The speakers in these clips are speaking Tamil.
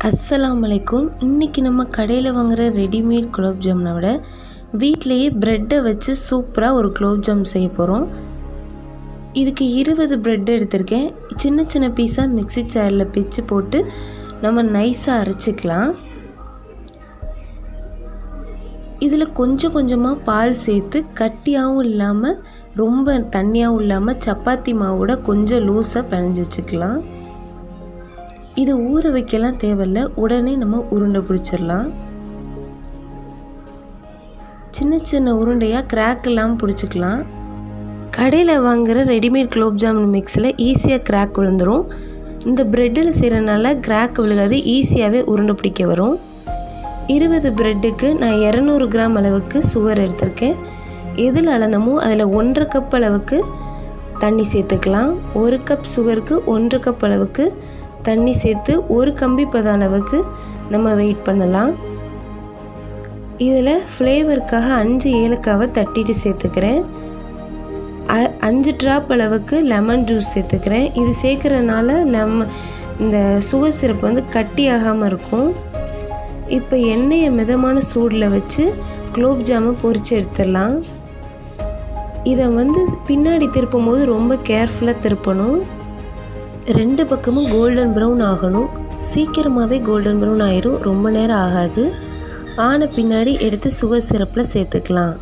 அஸ்ஸலாமலைக்கும். இன்றைக்கி நம்ம கடையில் வாங்குகிற ரெடிமேட் குலோப் ஜாமுனை விட வீட்டிலையே ப்ரெட்டை வச்சு சூப்பராக ஒரு குலோப் ஜாம் செய்ய போகிறோம். இதுக்கு 20 ப்ரெட் எடுத்திருக்கேன். சின்ன சின்ன பீஸாக மிக்ஸி ஜாரில் பிச்சு போட்டு நம்ம நைஸாக அரைச்சிக்கலாம். இதில் கொஞ்சம் கொஞ்சமாக பால் சேர்த்து கட்டியாகவும் இல்லாமல் ரொம்ப தண்ணியாகவும் இல்லாமல் சப்பாத்தி மாவோட கொஞ்சம் லூஸாக பிணைஞ்சி வச்சுக்கலாம். இது ஊற வைக்கலாம் தேவையில்லை, உடனே நம்ம உருண்டை பிடிச்சிடலாம். சின்ன சின்ன உருண்டையாக கிராக் இல்லாமல் பிடிச்சிக்கலாம். கடையில் வாங்குகிற ரெடிமேட் குலோப் ஜாமுன் மிக்ஸில் ஈஸியாக கிராக் விழுந்துடும். இந்த ப்ரெட்டில் செய்கிறனால கிராக் விழுகாது, ஈஸியாகவே உருண்டை பிடிக்க வரும். 20 ப்ரெட்டுக்கு நான் 200 கிராம் அளவுக்கு சுகர் எடுத்திருக்கேன். எதில் அளந்தமோ அதில் 1.5 கப் அளவுக்கு தண்ணி சேர்த்துக்கலாம். 1 கப் சுகருக்கு 1.5 கப் அளவுக்கு தண்ணி சேர்த்து 1 கம்பி பதம் அளவுக்கு நம்ம வெயிட் பண்ணலாம். இதில் ஃப்ளேவருக்காக 5 ஏலக்காவை தட்டிட்டு சேர்த்துக்கிறேன். 5 ட்ராப் அளவுக்கு லெமன் ஜூஸ் சேர்த்துக்கிறேன். இது சேர்க்குறதுனால இந்த சுகர் சிரப் கட்டி ஆகாமல் இருக்கும். இப்போ எண்ணெயை மிதமான சூடில் வச்சு குலோப் ஜாமை பொரித்து எடுத்துடலாம். இதை பின்னாடி திருப்பும் போது ரொம்ப கேர்ஃபுல்லாக திருப்பணும். 2 பக்கமும் கோல்டன் ப்ரௌன் ஆகணும். சீக்கிரமாகவே கோல்டன் ப்ரௌன் ஆயிரும், ரொம்ப நேரம் ஆகாது. ஆன பின்னாடி எடுத்து சுகர் சிரப்பில் சேர்த்துக்கலாம்.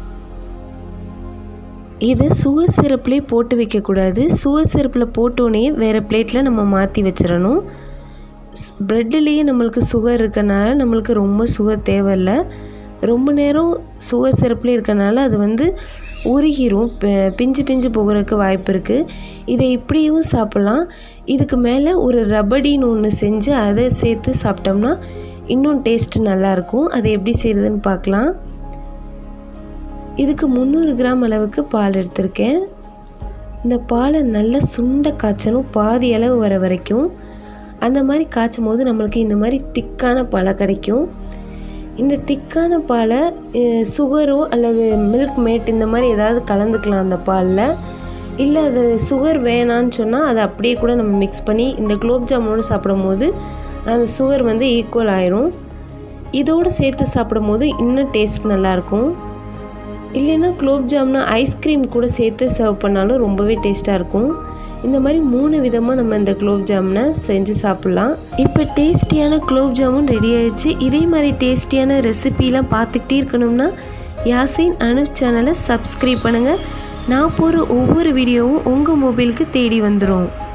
இதை சுகர் சிரப்லேயே போட்டு வைக்கக்கூடாது. சுகர் சிரப்பில் போட்டோன்னே வேறு பிளேட்டில் நம்ம மாற்றி வச்சிடணும். ப்ரெட்லேயே நம்மளுக்கு சுகர் இருக்கனால நம்மளுக்கு ரொம்ப சுகர் தேவையில்லை. ரொம்ப நேரம் சுகர் சிரப்லேயே இருக்கனால அது உருகிரும், பிஞ்சு பிஞ்சு போகிறதுக்கு வாய்ப்பு இருக்குது. இதை இப்படியும் சாப்பிட்லாம். இதுக்கு மேலே ஒரு ரபடின்னு ஒன்று செஞ்சு அதை சேர்த்து சாப்பிட்டோம்னா இன்னும் டேஸ்ட்டு நல்லாயிருக்கும். அதை எப்படி செய்கிறதுன்னு பார்க்கலாம். இதுக்கு 300 கிராம் அளவுக்கு பால் எடுத்திருக்கேன். இந்த பாலை நல்லா சுண்ட காய்ச்சணும், பாதி அளவு வர வரைக்கும். அந்த மாதிரி காய்ச்சும் போது நம்மளுக்கு இந்த மாதிரி திக்கான பாலை கிடைக்கும். இந்த திக்கான பாலை சுகரோ அல்லது மில்க் மேட் இந்த மாதிரி ஏதாவது கலந்துக்கலாம் அந்த பாலில். இல்லை அது சுகர் வேணான்னு சொன்னால் அதை அப்படியே கூட நம்ம மிக்ஸ் பண்ணி இந்த குலோப் ஜாமுனோடு சாப்பிடும் போது அந்த சுகர் ஈக்குவல் ஆயிரும். இதோடு சேர்த்து சாப்பிடும் போது இன்னும் டேஸ்ட் நல்லாயிருக்கும். இல்லைன்னா குலோப் ஜாமுனா ஐஸ்கிரீம் கூட சேர்த்து சர்வ் பண்ணாலும் ரொம்பவே டேஸ்ட்டாக இருக்கும். இந்த மாதிரி 3 விதமாக நம்ம இந்த குலோப் ஜாமுனை செஞ்சு சாப்பிட்லாம். இப்போ டேஸ்டியான குலோப் ஜாமுன் ரெடி ஆயிடுச்சு. இதே மாதிரி டேஸ்டியான ரெசிபிலாம் பார்த்துக்கிட்டே இருக்கணும்னா யாசின் அனுப் சேனலை சப்ஸ்கிரைப் பண்ணுங்கள். நான் போகிற ஒவ்வொரு வீடியோவும் உங்கள் மொபைலுக்கு தேடி வந்துடும்.